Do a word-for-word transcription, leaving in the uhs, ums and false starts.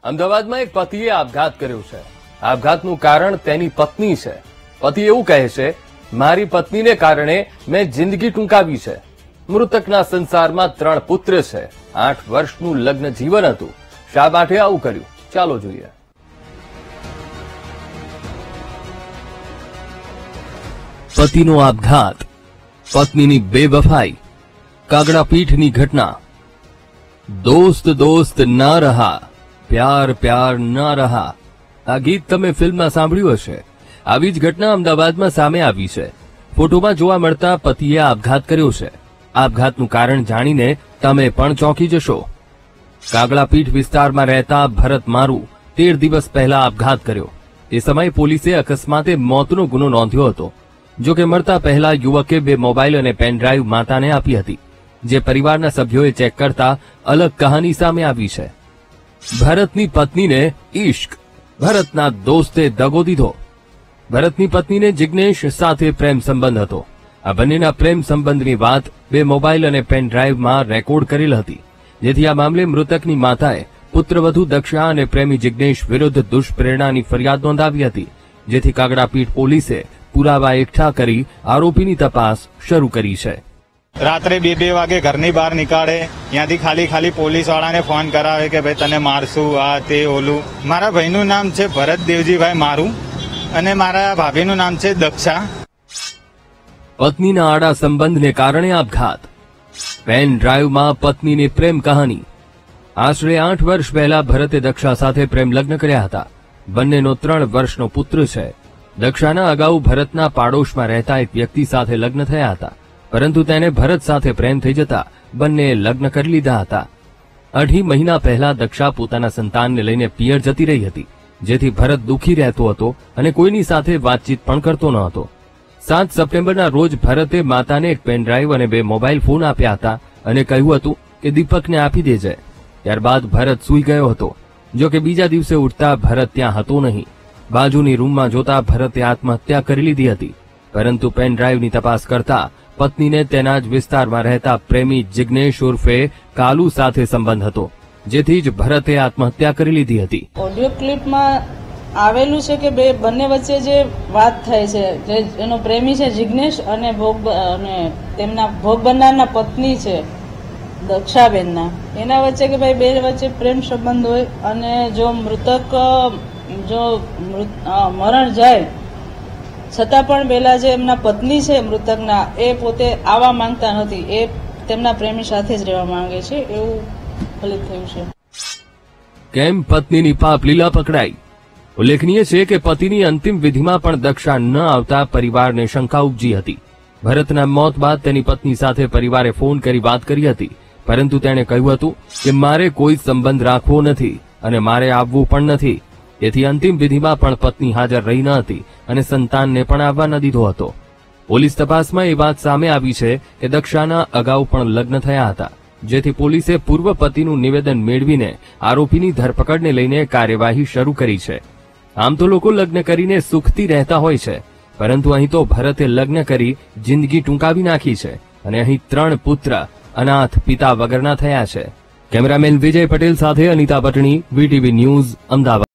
અમદાવાદમાં એક પતિએ આપઘાત કર્યો છે। આપઘાતનું કારણ તેની પત્ની છે। પતિ એવું કહે છે, મારી પત્નીને કારણે મેં જિંદગી ટૂંકાવી છે। મૃતકના સંસારમાં ત્રણ પુત્ર છે। આઠ વર્ષનું લગ્ન જીવન હતું। શા માટે આવું કર્યું, ચાલો જોઈએ। પતિનો આપઘાત, પત્નીની બેવફાઈ, કાગડાપીઠની ઘટના। दोस्त दोस्त ना रहा, प्यार प्यार ना रहा। આ ગીત તમે ફિલ્મમાં સાંભળ્યું હશે। આવી જ ઘટના અમદાવાદમાં સામે આવી છે। ફોટોમાં જોવા મળતા પતિએ આપઘાત કર્યો છે। આપઘાતનું કારણ જાણીને તમે પણ ચોંકી જશો। કાગડાપીઠ વિસ્તારમાં રહેતા ભરત મારુ તેર દિવસ પહેલા આપઘાત કર્યો। તે સમયે પોલીસે અકસ્માતે મોતનો ગુનો નોંધ્યો હતો। જો કે મરતા પહેલા યુવકે બે મોબાઈલ અને પેનડ્રાઈવ માતાને આપી હતી, જે પરિવારના સભ્યોએ ચેક કરતા અલગ કહાની સામે આવી છે। ભરતની પત્નીને ઇશ્ક, ભરતના દોસ્તે દગો દીધો। ભરતની પત્નીને જિગ્નેશ સાથે પ્રેમ સંબંધ હતો। આ બંનેના પ્રેમ સંબંધની વાત બે મોબાઈલ અને પેનડ્રાઈવમાં રેકોર્ડ કરેલ હતી, જેથી આ મામલે મૃતકની માતાએ પુત્રવધુ દક્ષા અને પ્રેમી જિગ્નેશ વિરુદ્ધ દુષ્પ્રેરણાની ફરિયાદ નોંધાવી હતી, જેથી કાગડાપીઠ પોલીસે પુરાવા એકઠા કરી આરોપીની તપાસ શરૂ કરી છે। રાત્રે બે બે વાગે ઘરની બહાર નીકાળે, ત્યાંથી ખાલી ખાલી પોલીસ વાળાને ફોન કરાવે કે ભાઈ તને મારશું, આ તે ઓલું। મારા ભાઈનું નામ છે ભરત દેવજીભાઈ મારુ અને મારા ભાભીનું નામ છે દક્ષા। પત્નીના આડા સંબંધને કારણે આપઘાત, પેન ડ્રાઈવમાં પત્નીની પ્રેમ કહાની। આશરે આઠ વર્ષ પહેલા ભરતે દક્ષા સાથે પ્રેમ લગ્ન કર્યા હતા। બંનેનો ત્રણ વર્ષનો પુત્ર છે। દક્ષાના અગાઉ ભરતના પાડોશમાં રહેતા એક વ્યક્તિ સાથે લગ્ન થયા હતા, પરંતુ તેને ભરત સાથે પ્રેમ થઈ જતા બંનેએ લગ્ન કરી લીધા હતા। અઢી મહિના પહેલા દક્ષા પોતાના સંતાનને લઈને પિયર જતી રહી હતી, જેથી ભરત દુઃખી રહેતો હતો અને કોઈની સાથે વાતચીત પણ કરતો ન હતો। સાત સપ્ટેમ્બરના રોજ ભરતે માતાને એક પેનડ્રાઈવ અને બે મોબાઈલ ફોન આપ્યા હતા અને કહ્યું હતું કે દીપકને આપી દેજે। ત્યારબાદ ભરત સૂઈ ગયો હતો। જો કે બીજા દિવસે ઉઠતા ભરત ત્યાં હતો નહીં। બાજુની રૂમમાં જોતા ભરતે આત્મહત્યા કરી લીધી હતી, પરંતુ પેનડ્રાઈવની તપાસ કરતા પત્નીને તેના જ વિસ્તારમાં રહેતા પ્રેમી જિગ્નેશ ઉર્ફે કાલુ સાથે સંબંધ હતો, જેથી જ ભરતે આત્મહત્યા કરી લીધી હતી। ઓડિયો ક્લિપમાં આવેલું છે કે બે બંને વચ્ચે જે વાત થાય છે, જે એનો પ્રેમી છે જિગ્નેશ અને ભોગ અને તેમના ભોગ બનનારના પત્ની છે દક્ષાબેનના, એના વચ્ચે કે ભાઈ બે વચ્ચે પ્રેમ સંબંધ હોય અને જો મૃતક જો મરણ જાય છતાં પણ પેલા જે એમના પત્ની છે મૃતકના, એ પોતે આવવા માંગતા નથી, એ તેમના પ્રેમી સાથે જ રહેવા માંગે છે, એવું ફલિત થયું છે। કેમ પત્નીની પાપ લીલા પકડાઈ? ઉલ્લેખનીય છે કે પતિની અંતિમ વિધિમાં પણ દક્ષા ન આવતા પરિવારને શંકા ઉપજી હતી। ભરતના મોત બાદ તેની પત્ની સાથે પરિવારે ફોન કરી વાત કરી હતી, પરંતુ તેણે કહ્યું હતું કે મારે કોઈ સંબંધ રાખવો નથી અને મારે આવવું પણ નથી, તેથી અંતિમ વિધિમાં પણ પત્ની હાજર રહી ન હતી અને સંતાનને પણ આવવા ન દીધો હતો। પોલીસ તપાસમાં એ વાત સામે આવી છે કે દક્ષાના અગાઉ પણ લગ્ન થયા હતા, જેથી પોલીસે પૂર્વ પતિનું નિવેદન મેળવીને આરોપીની ધરપકડને લઈને કાર્યવાહી શરૂ કરી છે। આમ તો લોકો લગ્ન કરીને સુખથી રહેતા હોય છે, પરંતુ અહીં તો ભરતે લગ્ન કરી જિંદગી ટૂંકાવી નાખી છે અને અહીં ત્રણ પુત્ર અનાથ પિતા વગરના થયા છે। કેમેરામેન વિજય પટેલ સાથે અનિતા પટણી, વીટીવી ન્યૂઝ, અમદાવાદ।